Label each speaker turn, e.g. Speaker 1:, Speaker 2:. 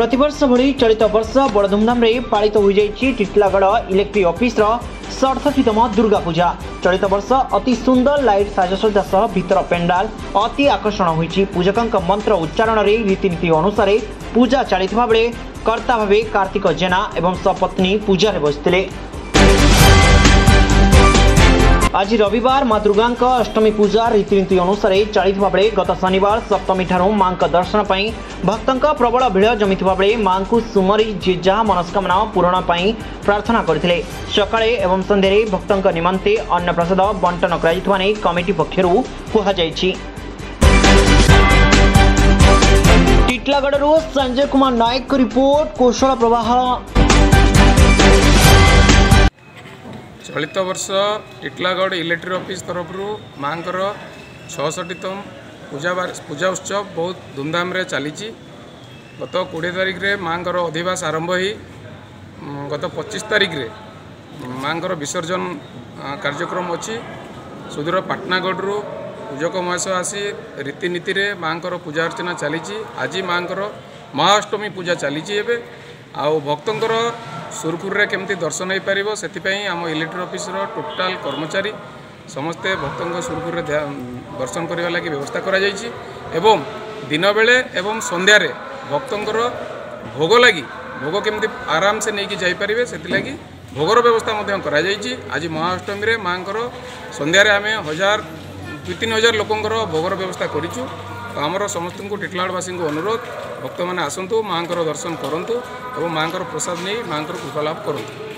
Speaker 1: प्रतिवर्ष भली चलित वर्ष बड़ धूमधाम पालित हो टिटलागढ़ इलेक्ट्रिक ऑफिस 67तम दुर्गा पूजा। चलित वर्ष अति सुंदर लाइट साजसज्जा सह भीतर पेंडाल अति आकर्षण होईछि। पूजकଙ୍କ मंत्र उच्चारण रीतिनीति अनुसार पूजा चलता बेले कर्ता भावे कार्तिक जेना एवं सपत्नी पूजा बसते। आज रविवार माँ दुर्गा अष्टमी पूजा रीतिनीति अनुसार चलता बेले गत शनिवार सप्तमी ठारू मां दर्शन पर भक्तों प्रबल भिड़ जमी बेले मां को सुमरी जे जहाँ मनस्कामना पूरण पर प्रार्थना करते। सकाळे एवं संध्यारे भक्तों निमंते अन्नप्रसाद बंटन कर कमिटी पक्षर कहुଯାଇଛି। टिटलागढ़ संजय कुमार नायक रिपोर्ट कौशल प्रवाह।
Speaker 2: चलित वर्ष टिटलागढ़ इलेक्ट्रिक ऑफिस तरफ माँ 66तम पूजा उत्सव बहुत धूमधाम रे चली। गत 20 तारिख रे माँ अधिवास आरंभ ही गत 25 तारिख रे माँ विसर्जन कार्यक्रम अच्छी। सुदूर पाटनागढ़ पूजक महेश आसी रीतिनीति रे माँ पूजा अर्चना चली। आज माँ महाअष्टमी पूजा चली। आउ भक्तंकर सुरखुर केमती दर्शन हो पार से आम इलेक्ट्रिक ऑफिस टोटाल कर्मचारी समस्ते भक्तों सुरखुर दर्शन करने लगी व्यवस्था करा जायछि। एवं दिन बेले एवं संध्यारे भक्तंकर भोग लगी भोग केमती आराम से नहीं जापर से लगी भोगर व्यवस्था करा जायछि। आज महाअष्टमी रे माँ संध्यारे आम 2-3 हजार लोकंर भोगर व्यवस्था करिछु। तो आमर समस्त को टिटलागढ़वासी को अनुरोध भक्त मैंने आसतु माँ दर्शन करूँ और माँ प्रसाद नहीं माँ कृपा लाभ करूँ।